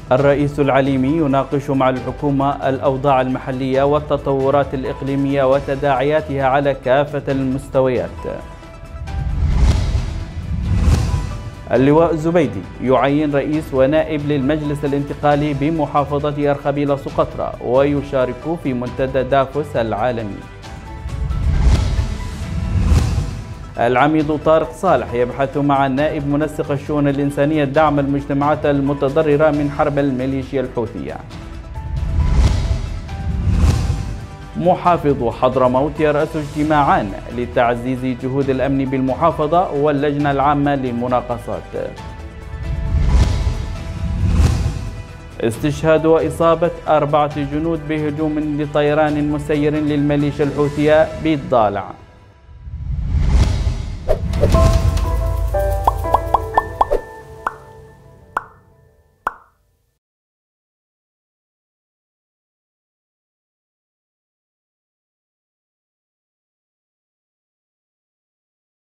الرئيس العليمي يناقش مع الحكومة الأوضاع المحلية والتطورات الإقليمية وتداعياتها على كافة المستويات. اللواء الزبيدي يعين رئيس ونائب للمجلس الانتقالي بمحافظة أرخبيل سقطرى ويشارك في منتدى دافوس العالمي. العميد طارق صالح يبحث مع النائب منسق الشؤون الإنسانية دعم المجتمعات المتضررة من حرب الميليشيا الحوثية. محافظ حضرموت يرأس اجتماعان لتعزيز جهود الأمن بالمحافظة واللجنة العامة للمناقصات. استشهاد وإصابة 4 جنود بهجوم لطيران مسير للميليشيا الحوثية بالضالع.